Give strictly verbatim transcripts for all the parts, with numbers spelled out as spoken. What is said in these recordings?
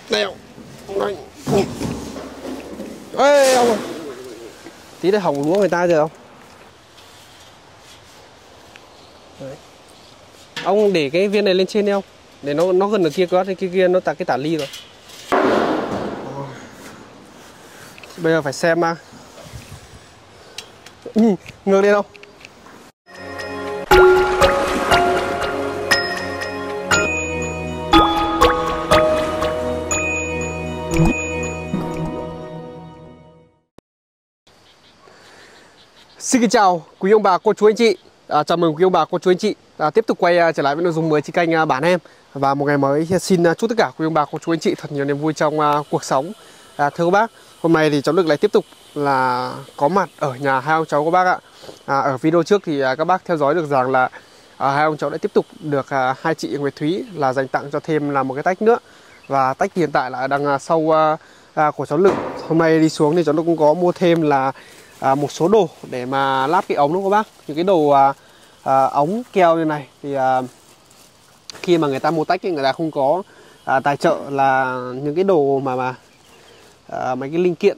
Đây ông. Ê ông ơi. Tí nữa hỏng lúa người ta rồi không? Đấy. Ông để cái viên này lên trên đi không? Để nó nó gần ở kia quá, cái kia kia nó tạt cái tả ly rồi. Bây giờ phải xem mà. Ừ, ngược lên không? Xin kính chào quý ông bà, cô chú anh chị. À, chào mừng quý ông bà, cô chú anh chị à, tiếp tục quay uh, trở lại với nội dung mới trên kênh uh, Bản Em. Và một ngày mới xin uh, chúc tất cả quý ông bà, cô chú anh chị thật nhiều niềm vui trong uh, cuộc sống. À, thưa các bác, hôm nay thì cháu Lực lại tiếp tục là có mặt ở nhà hai ông cháu các bác ạ. À, ở video trước thì uh, các bác theo dõi được rằng là uh, hai ông cháu đã tiếp tục được uh, hai chị Nguyệt Thúy là dành tặng cho thêm là một cái tách nữa. Và tách hiện tại là đang uh, sau uh, uh, của cháu Lực. Hôm nay đi xuống thì cháu Lực cũng có mua thêm là À, một số đồ để mà lắp cái ống đó các bác. Những cái đồ à, à, ống keo như này thì à, khi mà người ta mua tách thì người ta không có à, tài trợ là những cái đồ mà mà à, mấy cái linh kiện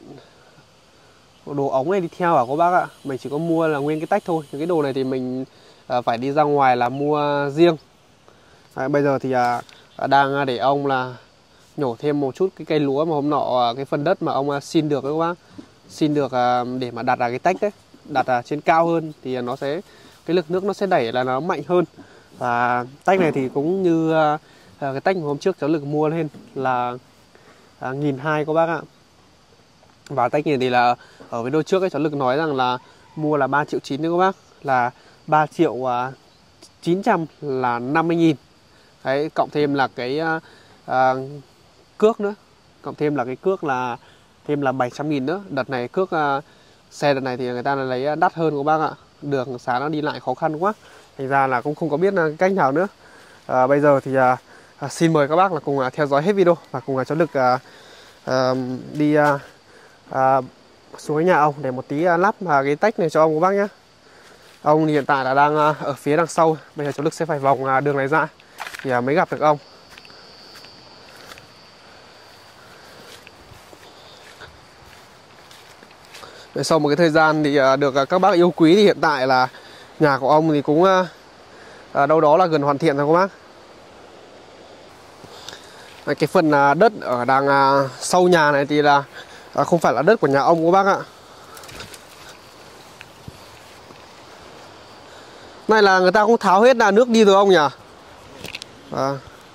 đồ ống này đi theo à các bác ạ. Mình chỉ có mua là nguyên cái tách thôi. Những cái đồ này thì mình à, phải đi ra ngoài là mua riêng. À, bây giờ thì à, đang để ông là nhổ thêm một chút cái cây lúa mà hôm nọ cái phần đất mà ông à, xin được các bác. Xin được để mà đặt là cái tách đấy, đặt ở trên cao hơn thì nó sẽ cái lực nước nó sẽ đẩy là nó mạnh hơn. Và tách này thì cũng như cái tách hôm trước cháu Lực mua lên là một nghìn hai trăm các bác ạ. Và tách này thì là ở video trước ấy, cháu Lực nói rằng là mua là ba triệu chín đấy các bác, là ba triệu chín trăm là năm mươi nghìn. Đấy, cộng thêm là cái uh, cước nữa, cộng thêm là cái cước là thêm là bảy trăm nghìn nữa. Đợt này cước uh, xe đợt này thì người ta lấy đắt hơn các bác ạ. Đường xá nó đi lại khó khăn quá, thành ra là cũng không có biết cách nào nữa. uh, Bây giờ thì uh, xin mời các bác là cùng uh, theo dõi hết video và cùng uh, cháu Lực uh, uh, đi uh, uh, xuống cái nhà ông để một tí uh, lắp uh, cái tách này cho ông các bác nhé. Ông thì hiện tại là đang uh, ở phía đằng sau. Bây giờ cháu Lực sẽ phải vòng uh, đường này ra thì uh, mới gặp được ông. Sau một cái thời gian thì được các bác yêu quý thì hiện tại là nhà của ông thì cũng à, đâu đó là gần hoàn thiện rồi các bác. Cái phần đất ở đằng sau nhà này thì là không phải là đất của nhà ông các bác ạ. Này là người ta cũng tháo hết là nước đi rồi ông nhỉ? À.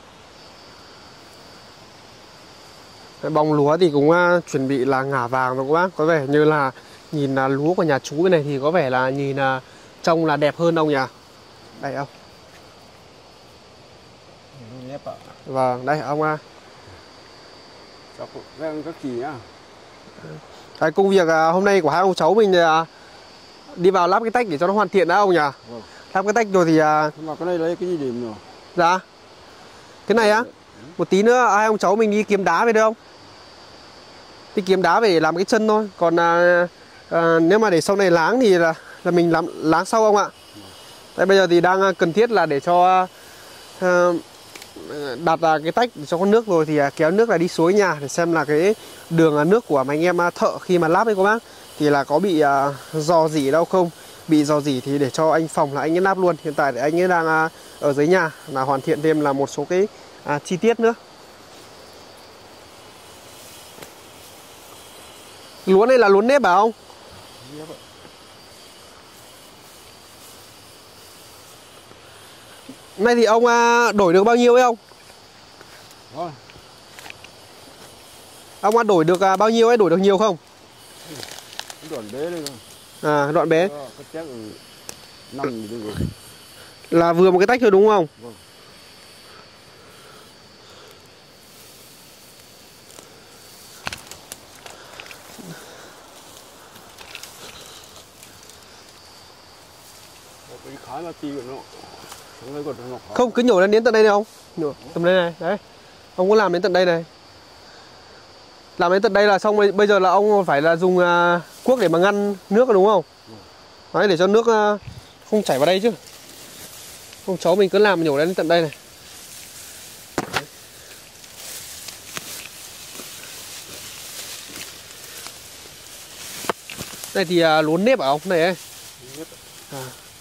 Cái bông lúa thì cũng uh, chuẩn bị là ngả vàng rồi các bác. Có vẻ như là nhìn uh, lúa của nhà chú cái này thì có vẻ là nhìn uh, trông là đẹp hơn ông nhỉ? Đây ông. Vâng, đây ông uh. Cái công việc uh, hôm nay của hai ông cháu mình uh, đi vào lắp cái tách để cho nó hoàn thiện đã ông nhỉ? Vâng. Lắp cái tách rồi thì uh... mà cái này lấy cái gì điểm rồi? Dạ. Cái này á? Một tí nữa hai ông cháu mình đi kiếm đá về được không? Đi kiếm đá về để làm cái chân thôi. Còn à, à, nếu mà để sau này láng thì là, là mình làm láng sau ông ạ. Đây bây giờ thì đang cần thiết là để cho à, đặt à, cái tách để cho con nước rồi thì à, kéo nước là đi suối nhà để xem là cái đường à, nước của mấy anh em à, thợ khi mà lắp ấy các bác thì là có bị à, rò rỉ đâu không. Bị rò rỉ thì để cho anh Phòng là anh ấy lắp luôn. Hiện tại thì anh ấy đang à, ở dưới nhà là hoàn thiện thêm là một số cái à, chi tiết nữa. Lúa này là lúa nếp bảo không? Nay thì ông à, đổi được bao nhiêu ấy ông? Rồi. Ông à, đổi được à, bao nhiêu ấy, đổi được nhiều không? Đoạn bé đây rồi. À, đoạn bé. năm là vừa một cái tách thôi đúng không? Vâng. Không, cứ nhổ lên đến tận đây này không? Nhổ tầm đây này, đấy. Ông có làm đến tận đây này. Làm đến tận đây là xong, bây giờ là ông phải là dùng uh, cuốc để mà ngăn nước đúng không? Đấy, để cho nước uh, không chảy vào đây chứ. Ông cháu mình cứ làm nhổ lên đến tận đây này. Này thì à, lúa nếp ở ông này ấy. À.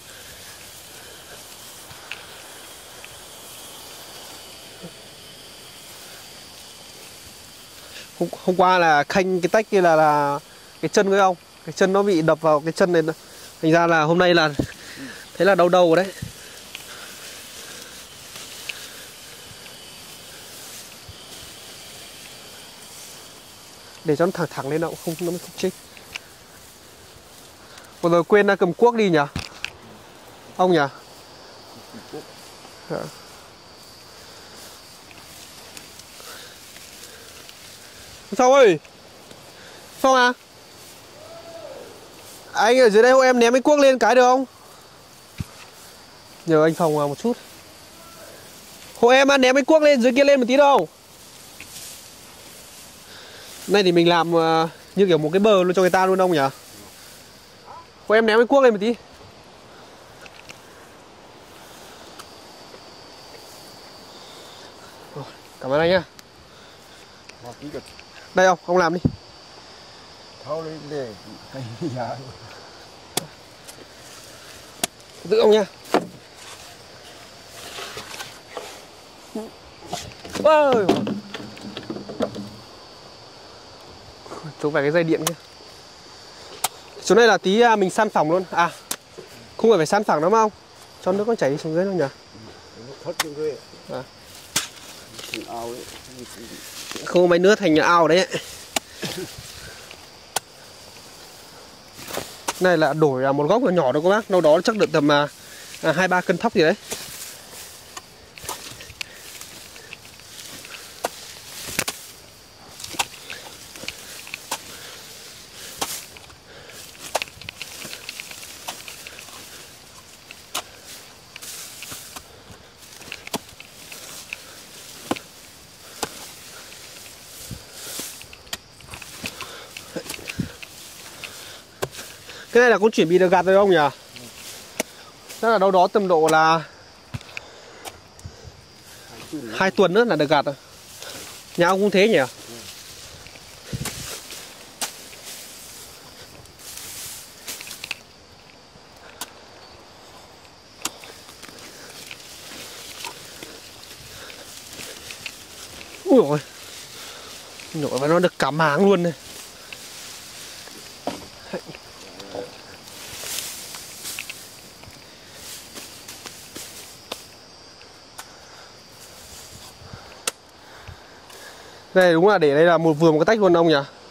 Hôm, hôm qua là khanh cái tách kia là là cái chân cái ông, cái chân nó bị đập vào cái chân này, thành ra là hôm nay là thế là đau đầu rồi đấy. Để cho nó thẳng thẳng lên nó không nó không chết. Vừa rồi quên cầm cuốc đi nhỉ? Ông nhỉ? Dạ. Phong ơi! Phong à? Anh ở dưới đây hộ em ném cái cuốc lên cái được không? Nhờ anh Phong vào một chút. Hộ em ném cái cuốc lên dưới kia lên một tí đâu. Này thì mình làm uh, như kiểu một cái bờ luôn cho người ta luôn ông nhỉ? Hộ em ném cái cuốc lên một tí. Cảm ơn anh nhá. Đây ông, ông làm đi. Tháo lên để cái giá. Giữ ông nha. Ôi. Trốn phải cái dây điện kia. Chỗ này là tí mình san phẳng luôn. À, không phải phải san phẳng đâu mà ông. Cho nước nó chảy đi xuống dưới không nhỉ? Thoát xuống dưới. À. Ao đấy. Không mấy nước thành ao đấy. Này là đổi một góc nhỏ nhỏ đâu các bác. Đâu đó chắc được tầm hai ba cân thóc gì đấy. Cái này là con chuẩn bị được gạt rồi không nhỉ? Ừ. Chắc là đâu đó tầm độ là hai tuần nữa là được gạt rồi. Nhà ông cũng thế nhỉ? Ừ. Ui dồi, nhổ và nó được cả máng luôn này. Đây đúng là để đây là một vừa một cái tách luôn ông nhỉ?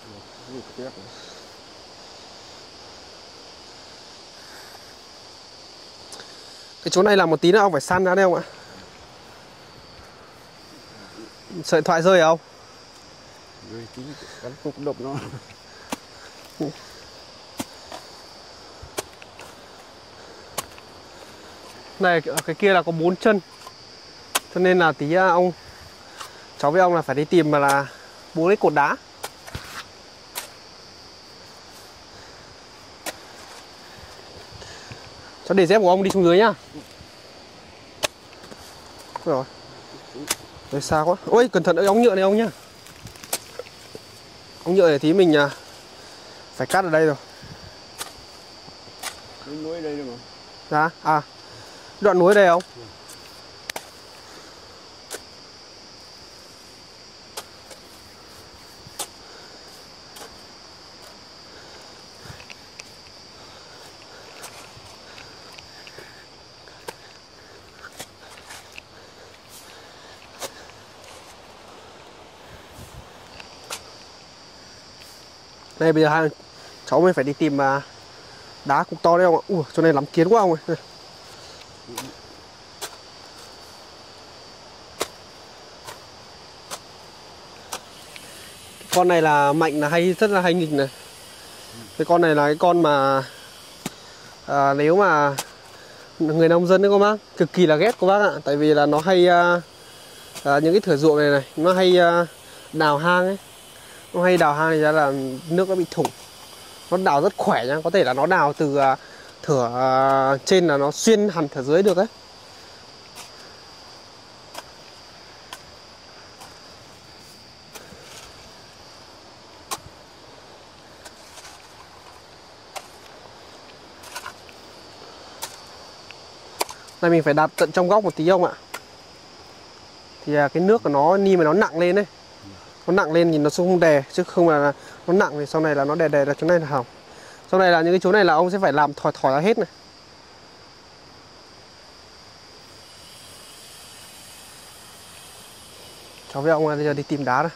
Cái chỗ này là một tí nữa ông phải săn ra đây không ạ? Sợi điện thoại rơi không? Rơi tí cắn cục độc nó. Này cái kia là có bốn chân. Cho nên là tí ông cháu với ông là phải đi tìm mà là bốn cái cột đá. Cháu để dép của ông đi xuống dưới nhá. Rồi. Đấy xa quá. Ôi cẩn thận ống nhựa này ông nhá. Ống nhựa này tí mình phải cắt ở đây rồi. Cái núi đây đúng không? Dạ, à đoạn núi đây không? Ừ. Đây bây giờ hai cháu mới phải đi tìm đá cục to đấy không ạ? Ui, chỗ này lắm kiến quá ông ơi. Con này là mạnh là hay rất là hay nghịch này. Cái con này là cái con mà à, nếu mà người nông dân đấy các bác cực kỳ là ghét các bác ạ. Tại vì là nó hay à, à, những cái thửa ruộng này này nó hay à, đào hang ấy. Nó hay đào hang thì ra là nước nó bị thủng. Nó đào rất khỏe nhá, có thể là nó đào từ à, thửa à, trên là nó xuyên hẳn thửa dưới được đấy. Này mình phải đặt tận trong góc một tí không ạ? Thì cái nước của nó ni mà nó nặng lên đấy. Nó nặng lên thì nó sẽ không đè, chứ không là nó nặng thì sau này là nó đè đè ra chỗ này là hỏng. Sau này là những cái chỗ này là ông sẽ phải làm thỏi thỏi ra hết này. Cháu với ông bây giờ đi tìm đá đây.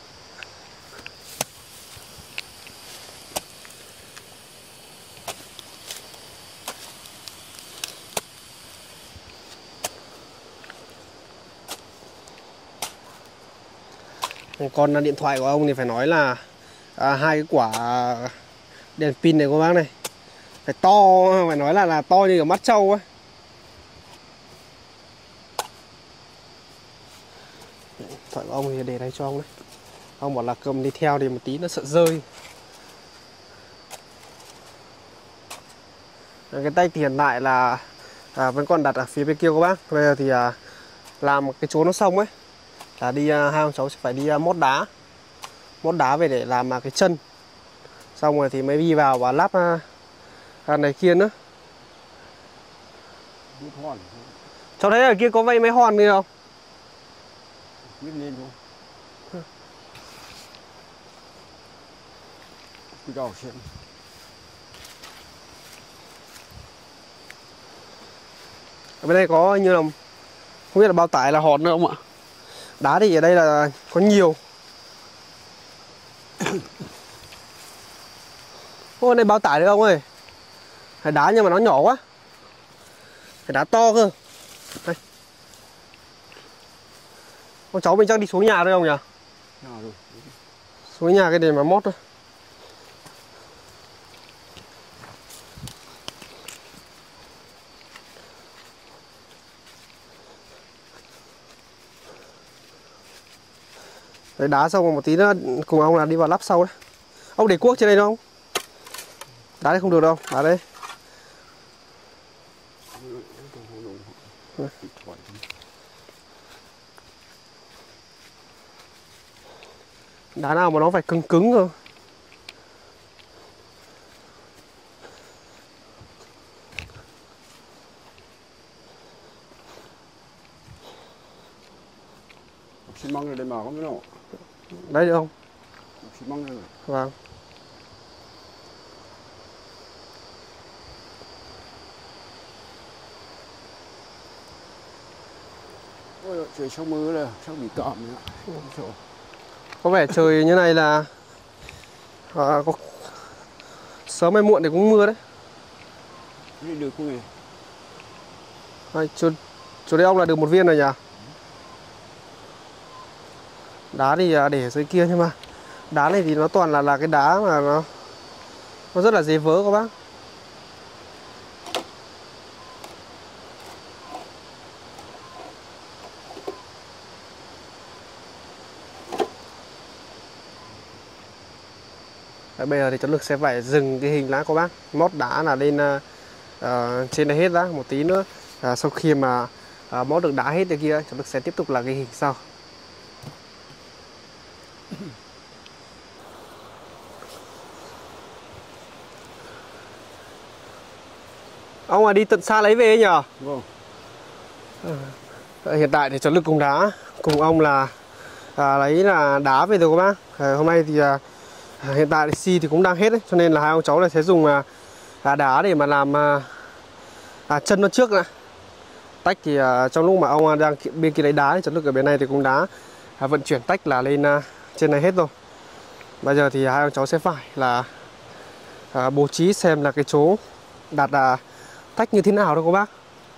Còn điện thoại của ông thì phải nói là à, hai cái quả đèn pin này cô bác này phải to, phải nói là là to như cả mắt trâu ấy. Điện thoại của ông thì để đây cho ông đấy. Ông bảo là cầm đi theo thì một tí nó sợ rơi. Cái tay thì hiện tại là à, vẫn còn đặt ở phía bên kia các bác. Bây giờ thì à, làm cái chỗ nó xong ấy là đi à, hai ông cháu sẽ phải đi à, mót đá mót đá về để làm à, cái chân, xong rồi thì mới đi vào và lắp à, à, này kia nữa. Cháu thấy ở kia có vây mấy hòn kia không? Lên luôn. Cái đầu xem. Ở bên đây có như là không biết là bao tải là hòn nữa không ạ? Đá thì ở đây là có nhiều. Ô, này bao tải được ông ơi. Phải đá nhưng mà nó nhỏ quá. Phải đá to cơ. Đây. Con cháu mình chắc đi xuống nhà thôi không nhỉ? Nào rồi. Xuống nhà cái để mà mót thôi. Đấy, đá xong rồi một tí nữa cùng ông là đi vào lắp sau đấy. Ông để cuốc trên đây đâu không? Đá đây không được đâu, đá đây. Đá nào mà nó phải cứng cứng cơ. Xi măng này để mà không biết đâu. Đấy được không? Xi măng này. Vâng. Ôi, trời sao mưa là sao bị cọm nữa. Có vẻ trời như này là à, có sớm hay muộn thì cũng mưa đấy. Đi được không nhỉ? À, chỗ, chỗ đây ông là được một viên rồi nhỉ? Đá thì để ở dưới kia, nhưng mà đá này thì nó toàn là là cái đá mà nó nó rất là dễ vỡ các bác. Đấy, bây giờ thì cháu Lực sẽ phải dừng cái hình lá của bác, mót đá là lên uh, trên đây hết đã. Một tí nữa uh, sau khi mà uh, mót được đá hết từ kia, cháu Lực sẽ tiếp tục là cái hình sau. Ông mà đi tận xa lấy về nhờ? Vâng. À, hiện tại thì cháu Lực cùng đá cùng ông là à, lấy là đá về rồi các bác. À, hôm nay thì à, hiện tại thì xi thì cũng đang hết đấy, cho nên là hai ông cháu này sẽ dùng à, đá để mà làm à, à, chân nó trước đã. Tách thì à, trong lúc mà ông đang bên kia lấy đá thì cháu Lực ở bên này thì cũng đá à, vận chuyển tách là lên à, trên này hết rồi. Bây giờ thì hai ông cháu sẽ phải là à, bố trí xem là cái chỗ đặt à, tách như thế nào đâu các bác.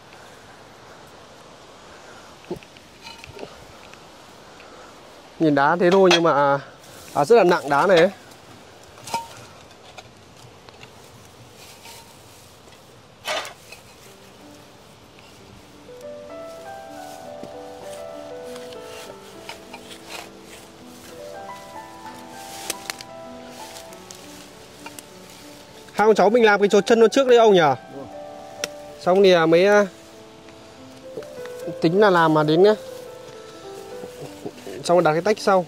Nhìn đá thế thôi nhưng mà à, rất là nặng đá này ấy. Hai ông cháu mình làm cái chỗ chân nó trước đấy ông nhỉ? Ừ. Xong thì mới tính là làm mà đến nhá. Xong rồi đặt cái tách sau.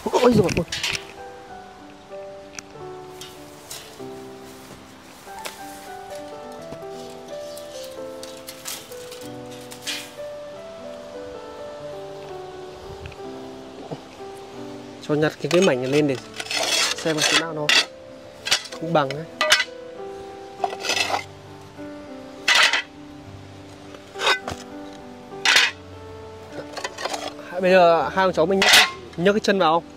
Ôi giời ơi. Cho nhặt cái cái mảnh này lên để xem là thế nào nó không bằng ấy. Bây giờ hai ông cháu mình nhấc, nhấc cái chân vào không?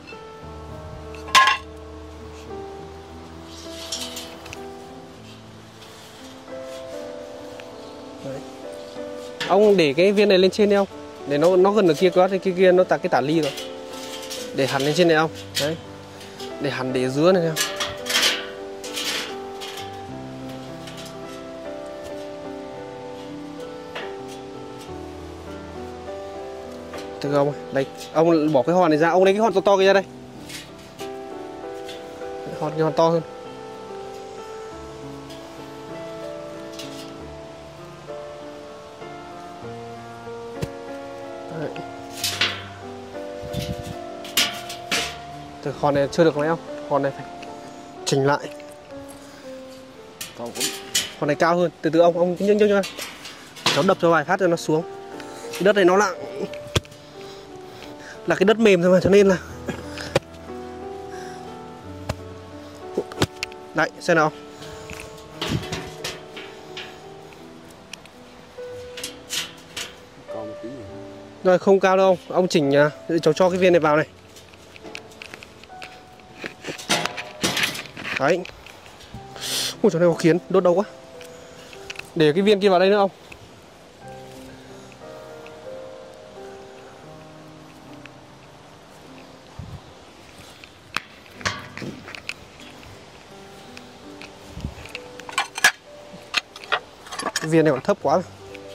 Đấy. Ông để cái viên này lên trên đi không? Để nó nó gần được kia quá, thì kia kia nó tạt cái tả ly rồi. Để hẳn lên trên này không? Đấy. Để hẳn để dưới này không? Được không? Đây, ông bỏ cái hòn này ra, ông lấy cái hòn to to kia ra đây. Hòn cái hòn to hơn. Đấy. Từ hòn này chưa được lấy không? Hòn này phải chỉnh lại. Hòn này cao hơn, từ từ ông ông nhấc nhấc nhấc. Cháu đập cho vài phát cho nó xuống. Cái đất này nó nặng. Là cái đất mềm thôi mà, cho nên là đấy, xem nào. Rồi không cao đâu, ông chỉnh nhà, cháu cho cái viên này vào này. Đấy. Ui chỗ này có kiến, đốt đâu quá. Để cái viên kia vào đây nữa không? Cái viên này còn thấp quá.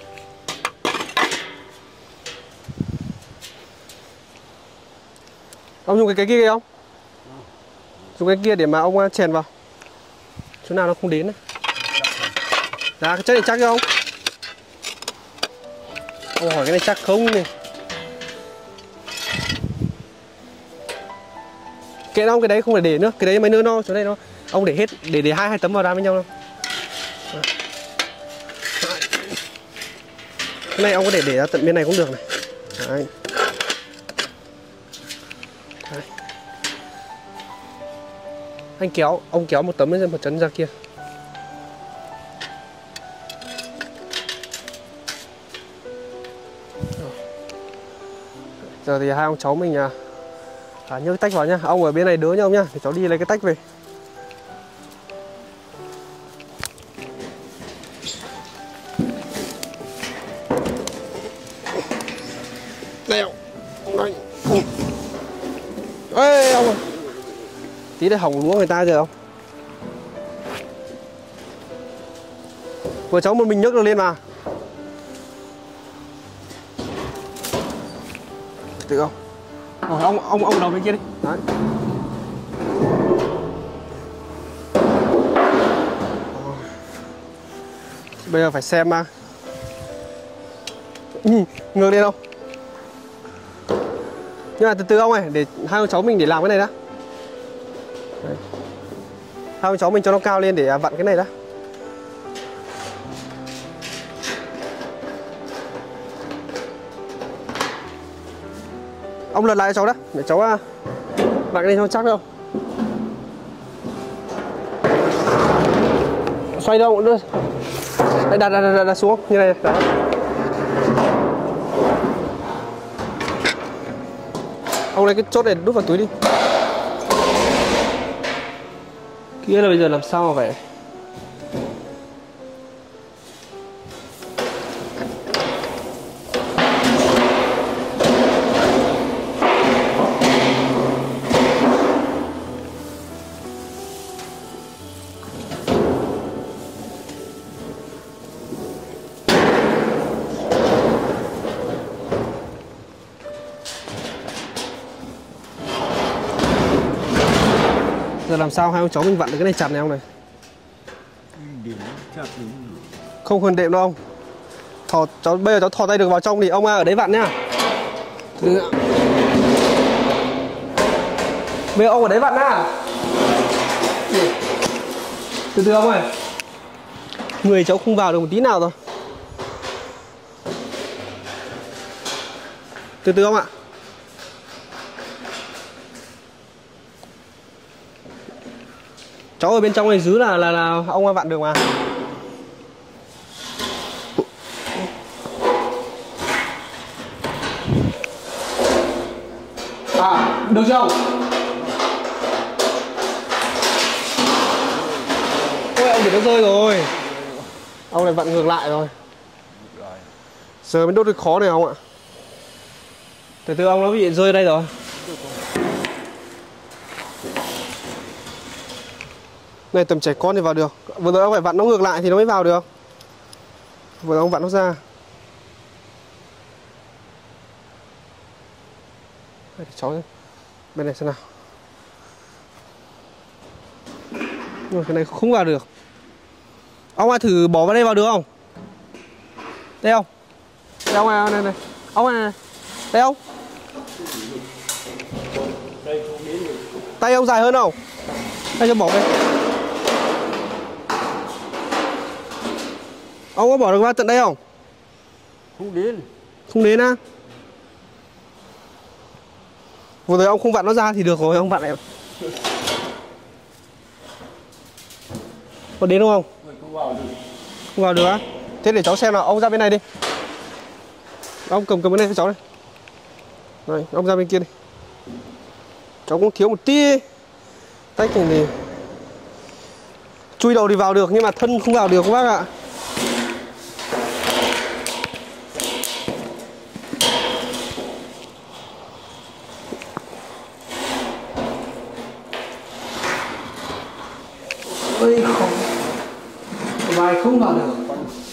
Ông dùng cái cái kia không? Dùng cái kia để mà ông chèn vào. Chỗ nào nó không đến đấy. Dạ cái chất này chắc không? Ông hỏi cái này chắc không này. Kệ ông cái đấy không phải để nữa, cái đấy mấy nữa no, chỗ này nó ông để hết, để để hai hai tấm vào ra với nhau đâu. Cái này ông có thể để ra tận bên này cũng được này. Đấy. Đấy. Anh kéo, ông kéo một tấm lên một chấn ra kia. Giờ thì hai ông cháu mình à, à nhớ cái tách vào nhá. Ông ở bên này đỡ nha ông nhá, để cháu đi lấy cái tách về. Đây ông. Đây. Ê ông ơi. Tí để hỏng lúa người ta rồi không? Vừa cháu một mình nhấc được lên mà. Tự không? Rồi ông ông ông đầu bên kia đi. Đấy. Bây giờ phải xem mà. Ừ, ngược lên không? Nhưng mà từ từ ông ơi, để hai ông cháu mình để làm cái này đã. Đấy. Hai ông cháu mình cho nó cao lên để vặn cái này đã. Ông lật lại cho cháu đã, để cháu vặn cái này cho chắc đâu. Xoay đâu cũng được. Đây, đặt, đặt, đặt, đặt xuống như này. Đó. Ông lấy cái chốt này đút vào túi đi. Kia là bây giờ làm sao mà phải. Giờ làm sao hai ông cháu mình vặn được cái này chặt này ông này? Không cần đệm đâu ông. Thò cháu bây giờ cháu thò tay được vào trong thì ông ở đấy vặn nhá. Từ... Bây giờ ông ở đấy vặn á. Từ từ ông ơi. Người cháu không vào được một tí nào rồi. Từ từ ông ạ. Cháu ở bên trong này dưới là là là ông vặn được mà. À, được chưa ông? Ôi ông để nó rơi rồi. Ông này vặn ngược lại rồi. Giờ mới đốt được khó này ông ạ. Từ từ ông nó bị rơi đây rồi. Này tầm trẻ con thì vào được. Vừa rồi ông phải vặn nó ngược lại thì nó mới vào được. Vừa rồi ông vặn nó ra. Đây, cháu bên này xem nào. Nhưng cái này không vào được. Ông ai thử bỏ vào đây vào được không? Đây không? Đây ông này, này, này. Ông này, này. Đây không? Tay ông dài hơn không? Tay cho bỏ đây. Ông có bỏ được vào tận đây không? Không đến. Không đến á? Vừa rồi ông không vặn nó ra thì được rồi, ông vặn lại. Có đến đúng không? Không vào được. Không vào được á? Thế để cháu xem nào, ông ra bên này đi. Ông cầm cầm bên này cho cháu đây. Rồi, ông ra bên kia đi. Cháu cũng thiếu một tí. Tách này thì chui đầu thì vào được nhưng mà thân không vào được các bác ạ. Ôi không. Vai không vào được.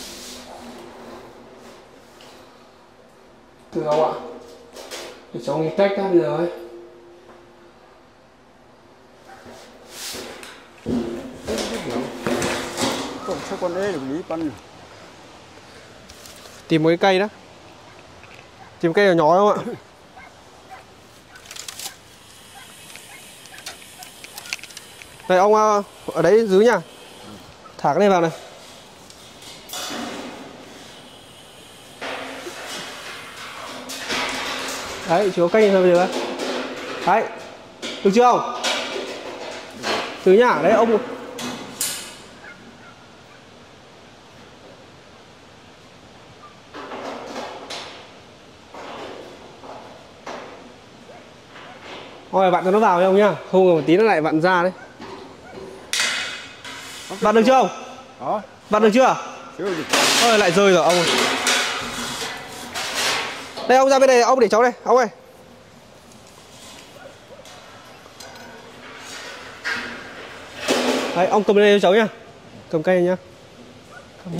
Từ đâu ạ? Để cháu nghĩ cách ra bây giờ ấy. Còn sao con ấy được lý con. Tìm một cái cây đó. Tìm cây nhỏ nhỏ không ạ? Này ông ở đấy dưới nha. Thả cái này vào này. Đấy, chỉ có cây thôi bây giờ. Đấy. Được chưa không? Từ nhá, đấy ông. Thôi vặn cho nó vào nha ông nhá. Không một tí nó lại vặn ra đấy. Vặn được chưa ông? Đó. Vặn được chưa? Chưa được. Ôi lại rơi rồi ông ơi. Đây ông ra bên này, ông để cháu đây, ông ơi. Đấy, ông cầm đây cho cháu nhá. Cầm cây này nhá. Cầm nhá.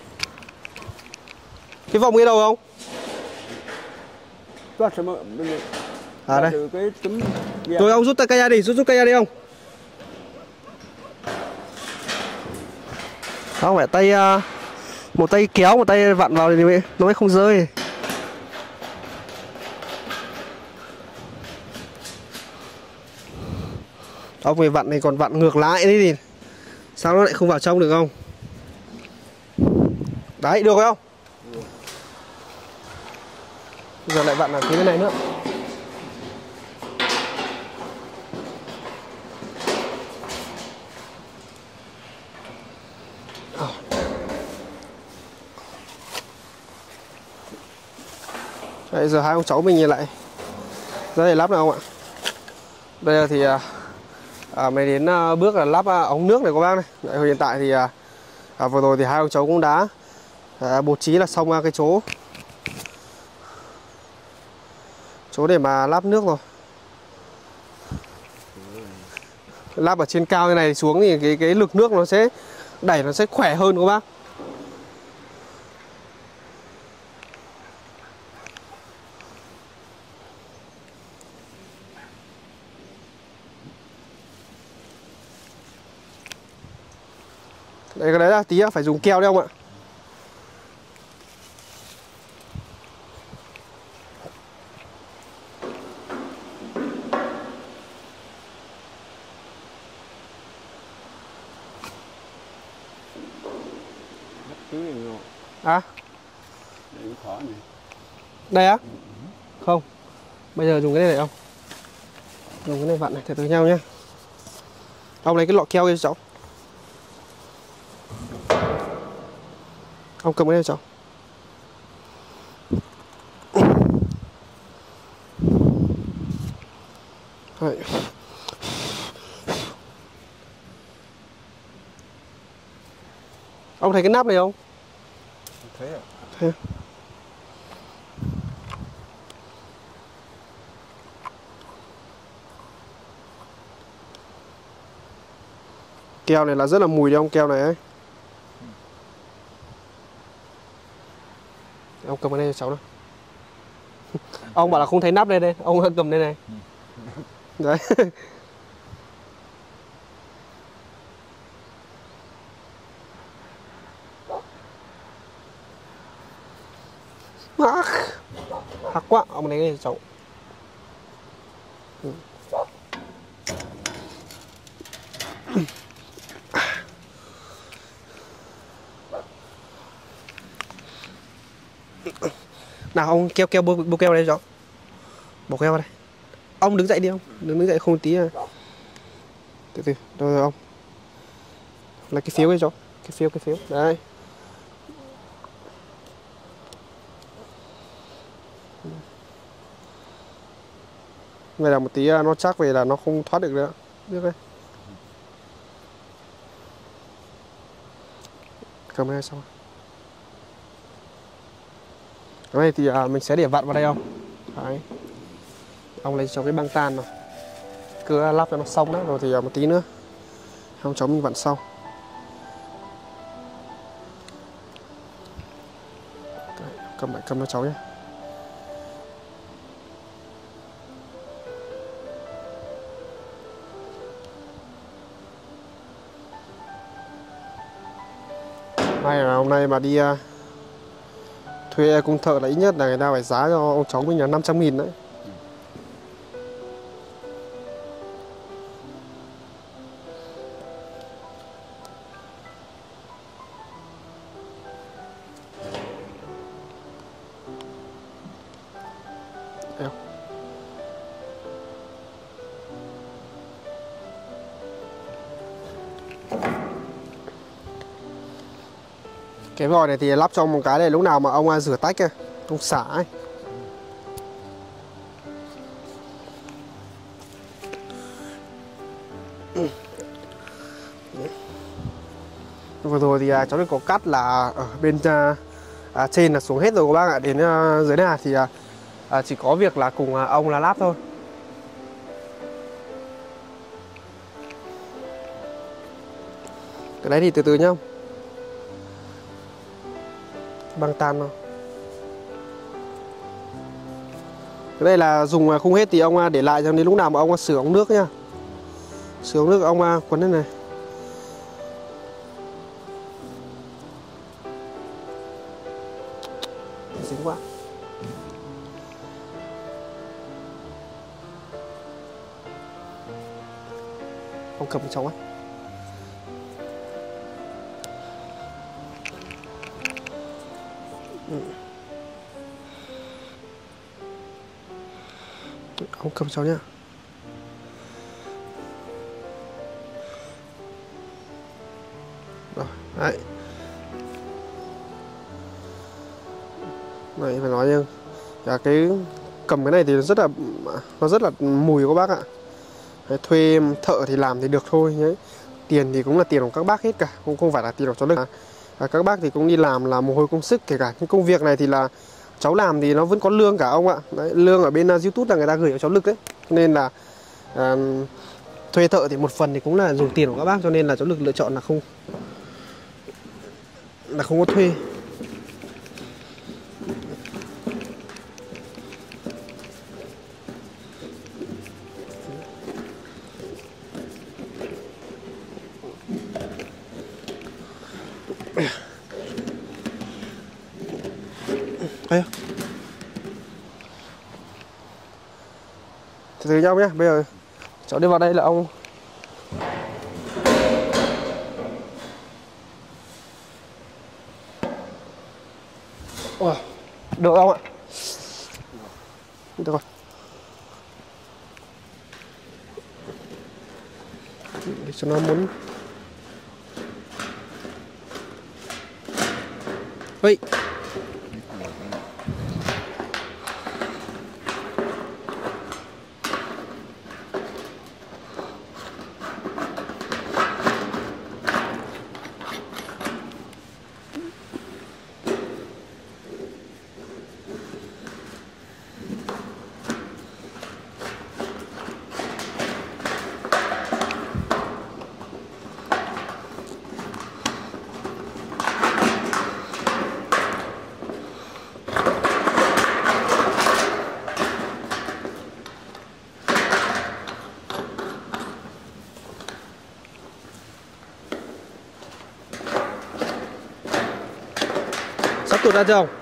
Cái vòng kia đâu không? Toát xem mà. À đây. Cái tấm... Rồi ông rút tay cây ra đi, rút rút cây ra đi ông. Không phải tay uh, một tay kéo, một tay vặn vào thì nó mới không rơi. Ông về vặn này còn vặn ngược lại đấy thì sao nó lại không vào trong được không? Đấy, được không? Ừ. Giờ lại vặn ở phía bên này nữa. Đấy, giờ hai ông cháu mình nhìn lại ra để lắp nào không ạ? Đây thì à, mới đến à, bước là lắp à, ống nước này các bác này. Đấy, hiện tại thì à, à, vừa rồi thì hai ông cháu cũng đã à, bố trí là xong à, cái chỗ chỗ để mà lắp nước rồi. Lắp ở trên cao như này xuống thì cái cái lực nước nó sẽ đẩy nó sẽ khỏe hơn các bác. Đây cái đấy là tí phải dùng keo đấy không ạ? thứ rồi. À? Đây khó này. Đây á? Không. Bây giờ dùng cái này này không? Dùng cái này vặn này, từ từ nhau nhé. Ông lấy cái lọ keo kia cho cháu. Ông cầm cái này cho cháu. Đấy. Ông thấy cái nắp này không? Thấy à? Thấy. Keo này là rất là mùi đấy ông, keo này ấy. Ông cầm cái này cho cháu nào. Ông bảo là không thấy nắp đây đây, ông cầm đây này. Đấy. Hắc quá, ông lấy cái này cho cháu. Nào ông keo keo bô, bô keo đây cho. Bỏ keo vào đây. Ông đứng dậy đi ông, đứng đứng dậy không tí à. Từ từ, đâu rồi ông. Là cái phiếu ấy cho. Cái phiếu cái phiếu. Đấy. Vậy là một tí nó chắc về là nó không thoát được nữa. Biết đây. Cầm cái này xong. Cái này thì à, mình sẽ để vặn vào đây không? Đấy. Ông lấy cho cái băng tan nào. Cứ lắp cho nó xong đấy, rồi thì à, một tí nữa ông cháu mình vặn sau. Đấy, cầm lại cầm cho cháu nhé. May là hôm nay mà đi uh, thuê công thợ là ít nhất là người ta phải giá cho ông cháu mình là năm trăm nghìn đấy. Đấy. Cái vòi này thì lắp cho một cái này, lúc nào mà ông rửa tách ấy, ông xả ấy. Vừa rồi thì cháu được có cắt là ở bên à, trên là xuống hết rồi các bác ạ. Đến à, dưới này thì à, chỉ có việc là cùng à, ông là lắp thôi. Cái đấy thì từ từ nhá. Băng tan thôi. Cái này là dùng không hết thì ông để lại cho đến lúc nào mà ông sửa ống nước nhá. Sửa ống nước ông quấn thế này. Dính quá. Ông cầm cháu ấy. Ừ. Ông cầm cháu nhá. Rồi, đấy. Này phải nói nhưng là cái cầm cái này thì rất là nó rất là mùi các bác ạ. Đấy, thuê thợ thì làm thì được thôi nhé. Tiền thì cũng là tiền của các bác hết cả, cũng không phải là tiền của cháu Lực. À, các bác thì cũng đi làm là mồ hôi công sức, kể cả những công việc này thì là cháu làm thì nó vẫn có lương cả ông ạ. Đấy, lương ở bên uh, YouTube là người ta gửi cho cháu Lực đấy. Nên là uh, thuê thợ thì một phần thì cũng là dùng tiền của các bác, cho nên là cháu Lực lựa chọn là không là không có thuê. Đây. Từ từ nhau nhé. Bây giờ cháu đi vào đây là ông Được không ạ? Được rồi. Để cho nó muốn. Ui. Sắp tụt ra chưa không?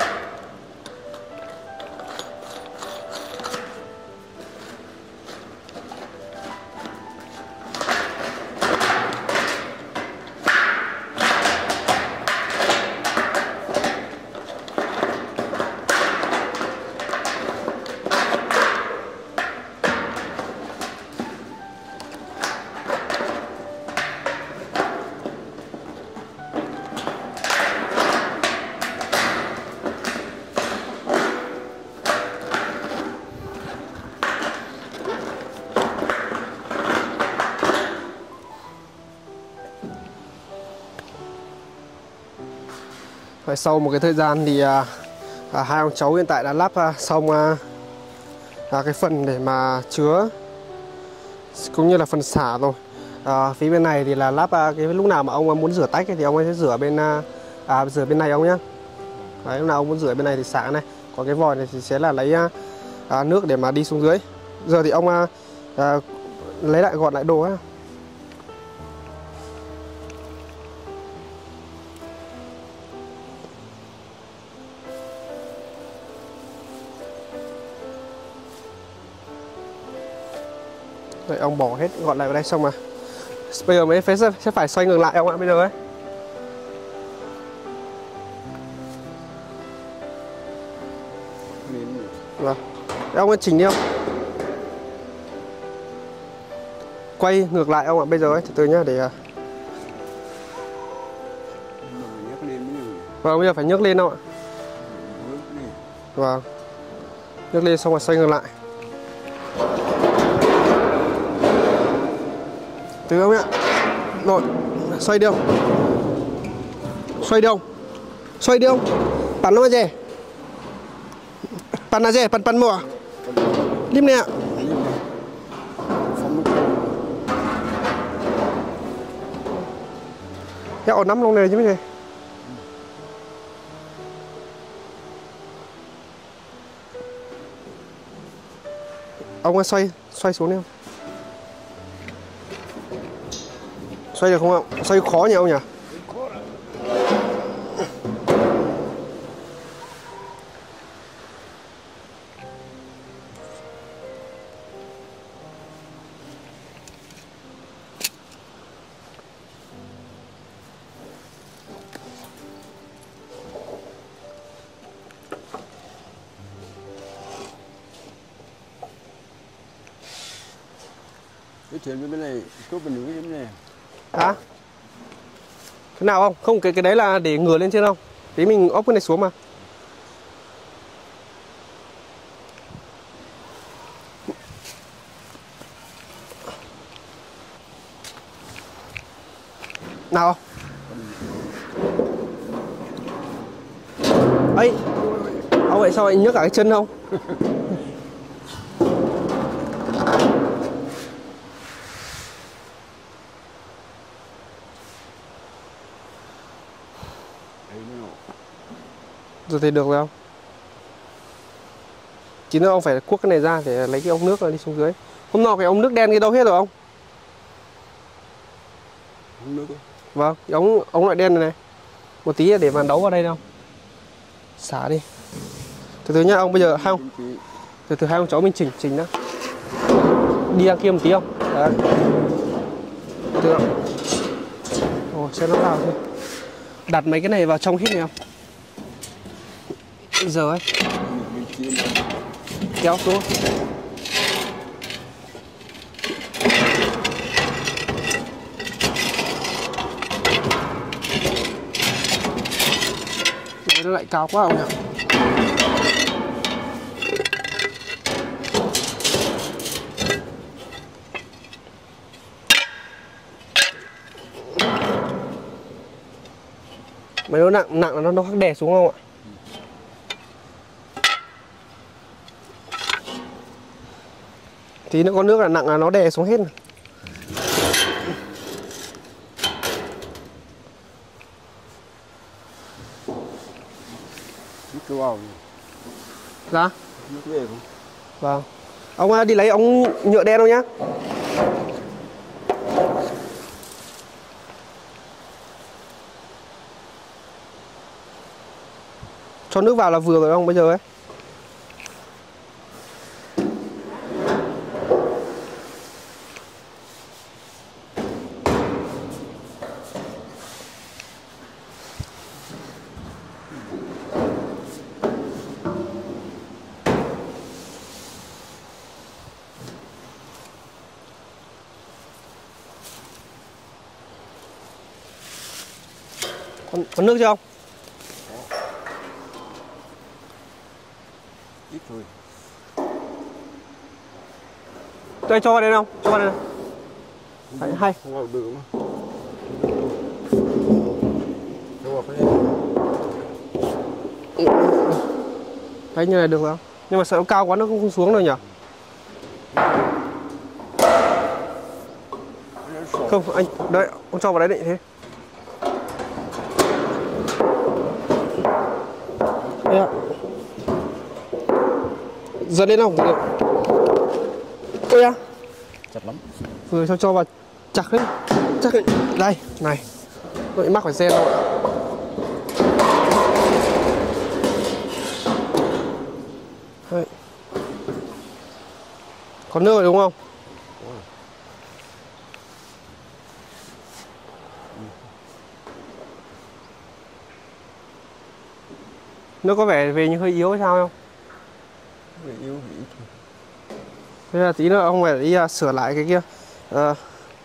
Và sau một cái thời gian thì à, à, hai ông cháu hiện tại đã lắp à, xong à, à, cái phần để mà chứa cũng như là phần xả rồi. À, phía bên này thì là lắp à, cái lúc nào mà ông muốn rửa tách ấy, thì ông ấy sẽ rửa bên à, à, rửa bên này ông nhá. Đấy, lúc nào ông muốn rửa bên này thì xả này, còn cái vòi này thì sẽ là lấy à, à, nước để mà đi xuống dưới. Giờ thì ông à, à, lấy lại gọn lại đồ ấy. Đấy, ông bỏ hết gọn lại vào đây xong mà bây giờ mới phải sẽ phải xoay ngược lại ông ạ bây giờ ấy. Vâng. Đấy, ông ơi chỉnh đi không? Quay ngược lại ông ạ bây giờ ấy, từ từ nhá để vâng bây giờ phải nhấc lên đâu ạ? Vâng. Nhấc lên xong rồi xoay ngược lại. Từ không ạ? Rồi, xoay đi không? Xoay đi không? Xoay đi không? Bắn nó mà dè. Bắn là dè, bắn bắn mùa. Lim nè ạ. Ya ổn lắm luôn này chứ mấy này. Ông ơi xoay, xoay xuống đi không? Xoay được không ạ? Xoay khó nhỉ ông nhỉ? Cái thuyền bên này, có bình núi bên này. Hả? Cái nào không? Không, cái cái đấy là để ngửa lên trên không? Tí mình ốp cái này xuống mà. Nào không? Ấy, ông vậy sao anh nhấc cả cái chân không? Rồi thì được rồi không? Chỉ nữa ông phải cuốc cái này ra để lấy cái ống nước đi xuống dưới. Hôm nọ cái ống nước đen cái đâu hết rồi ông? Ống nước. Vâng, cái ống ống loại đen này này. Một tí để mà đấu vào đây đâu. Xả đi. Từ từ nhá ông, bây giờ hai ông. Từ từ hai ông cháu mình chỉnh chỉnh đó. Đi ra kia một tí không? Đấy. Từ từ. Ồ, xem nó vào thôi. Đặt mấy cái này vào trong hết này không? bây giờ ấy. Mình chiên Kéo xuống. Đấy, nó lại cao quá không nhỉ? Mấy nó nặng nặng là nó nó khắc đè xuống không ạ? Tí nữa có nước là nặng là nó đè xuống hết. nước cơ vào. Dạ. Nước về không? Vâng. Ông đi lấy ống nhựa đen đâu nhá. Cho nước vào là vừa rồi không bây giờ ấy. Còn, còn nước chưa không? Ít thôi. Tôi cho vào đây không? Cho vào đây. Đấy, hay. Không vào được mà. Cho vào cái này. Đấy như này được không? Nhưng mà sợ nó cao quá nó không xuống đâu nhỉ? Không, anh, đấy, ông cho vào đấy định thế. Đây ạ. Dần lên không? Ôi à. Chặt lắm. Vừa cho cho vào chặt đấy. Chắc đấy. Đây, này. Nó mắc phải xe đâu ạ. Đấy. Có nước rồi đúng không? Nó có vẻ về như hơi yếu hay sao không? Về yếu thì ít thôi. Thế là tí nữa ông phải đi uh, sửa lại cái kia. Uh,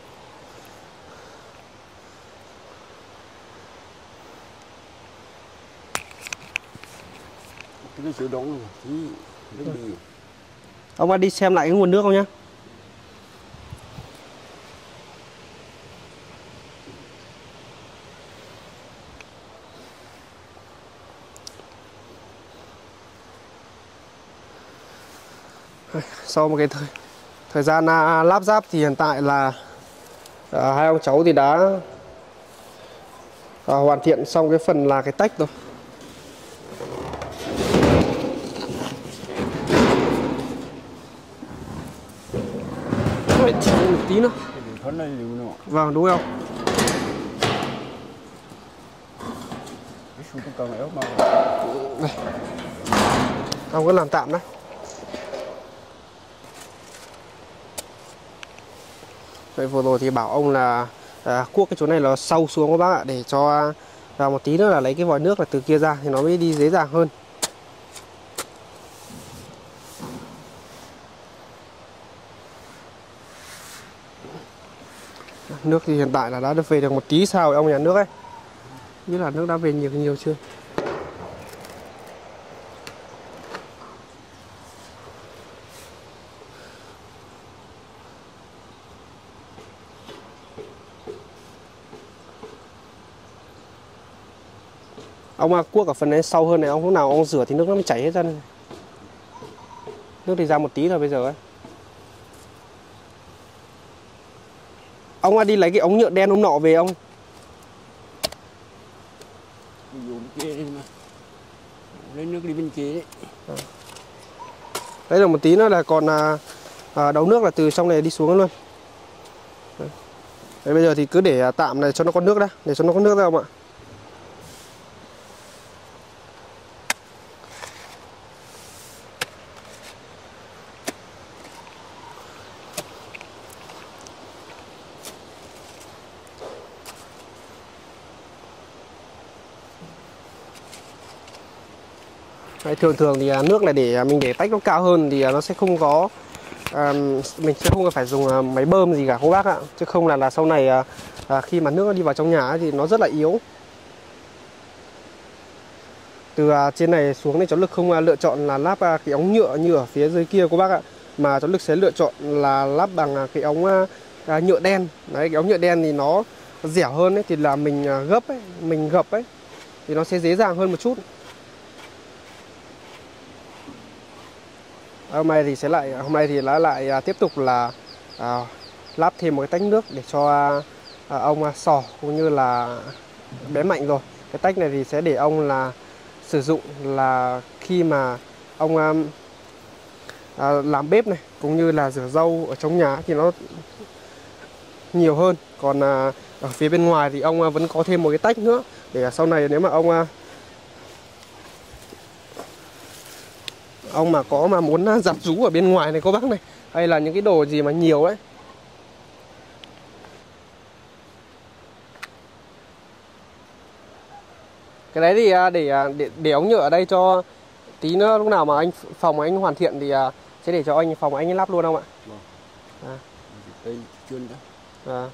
Cái nó sửa đóng rồi. Tí nước đi. Ông đi xem lại cái nguồn nước không nhá. Sau một cái thời thời gian uh, lắp ráp thì hiện tại là uh, hai ông cháu thì đã uh, hoàn thiện xong cái phần là cái tách rồi. Đấy, chỉ một tí nữa. Cái này liều nữa. Vâng, đúng không? Cái số cũng cần éo mà. Đây. Ông cứ làm tạm đấy. Vậy vừa rồi thì bảo ông là à, cuốc cái chỗ này là sâu xuống các bác ạ, để cho à, một tí nữa là lấy cái vòi nước là từ kia ra thì nó mới đi dễ dàng hơn. Nước thì hiện tại là đã được về được một tí sao ông nhà nước ấy. Như là nước đã về nhiều nhiều chưa? Ông à, cuốc ở phần này sâu hơn này, ông lúc nào ông rửa thì nước nó mới chảy hết ra. Nước thì ra một tí rồi bây giờ ấy. Ông à, đi lấy cái ống nhựa đen ông nọ về ông. Dùng kia đi mà. Lấy nước đi bên kia đấy. À. Đấy là một tí nữa là còn à, à, đấu nước là từ trong này đi xuống luôn. Đấy. Đấy, bây giờ thì cứ để tạm này cho nó có nước đã, để cho nó có nước ra không ạ? Đấy, thường thường thì nước này để mình để tách nó cao hơn thì nó sẽ không có à, mình sẽ không phải dùng máy bơm gì cả cô bác ạ, chứ không là là sau này à, khi mà nước nó đi vào trong nhà thì nó rất là yếu. Từ à, trên này xuống thì cháu Lực không à, lựa chọn là lắp à, cái ống nhựa như ở phía dưới kia cô bác ạ, mà cháu Lực sẽ lựa chọn là lắp bằng à, cái ống à, à, nhựa đen. Đấy, cái ống nhựa đen thì nó dẻo hơn ấy, thì là mình à, gấp ấy, mình gập ấy thì nó sẽ dễ dàng hơn một chút. Hôm nay thì sẽ lại hôm nay thì lại lại à, tiếp tục là à, lắp thêm một cái tách nước để cho à, ông à, Sò cũng như là bé Mạnh rồi. Cái tách này thì sẽ để ông là sử dụng là khi mà ông à, à, làm bếp này cũng như là rửa rau ở trong nhà thì nó nhiều hơn. Còn à, ở phía bên ngoài thì ông à, vẫn có thêm một cái tách nữa để sau này nếu mà ông à, ông mà có mà muốn giặt rú ở bên ngoài này cô bác này, hay là những cái đồ gì mà nhiều ấy. Cái đấy thì để để, để ống nhựa ở đây cho tí nữa, lúc nào mà anh phòng anh hoàn thiện thì sẽ để cho anh phòng anh lắp luôn không ạ? Vâng. À.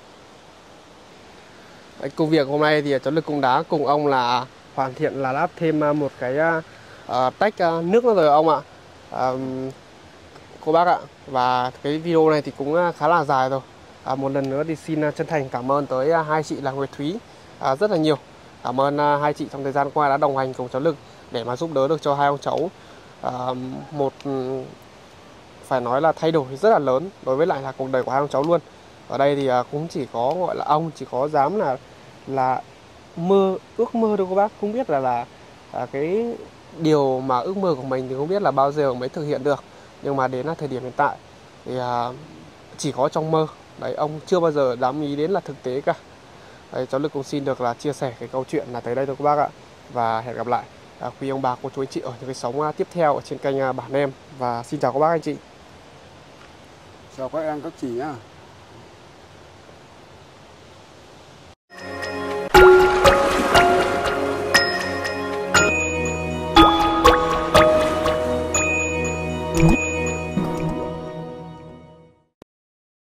À. Công việc hôm nay thì cháu Lực cũng đã cùng ông là hoàn thiện là lắp thêm một cái uh, tách uh, nước nữa rồi ông ạ. Uh, cô bác ạ. Và cái video này thì cũng khá là dài rồi. À, một lần nữa thì xin chân thành cảm ơn tới hai chị là Nguyệt Thúy à, rất là nhiều. Cảm ơn uh, hai chị trong thời gian qua đã đồng hành cùng cháu Lực để mà giúp đỡ được cho hai ông cháu à, một phải nói là thay đổi rất là lớn đối với lại là cuộc đời của hai ông cháu luôn. Ở đây thì uh, cũng chỉ có gọi là ông chỉ có dám là là mơ ước mơ thôi cô bác, không biết là là à, cái điều mà ước mơ của mình thì không biết là bao giờ mới thực hiện được, nhưng mà đến là thời điểm hiện tại thì à, chỉ có trong mơ đấy, ông chưa bao giờ dám nghĩ đến là thực tế cả. Đấy, cháu Lực cũng xin được là chia sẻ cái câu chuyện là tới đây thôi các bác ạ, và hẹn gặp lại à, quý ông bà cô chú anh chị ở những cái sóng tiếp theo ở trên kênh Bản Em, và xin chào các bác anh chị. Chào các em các chị nhá.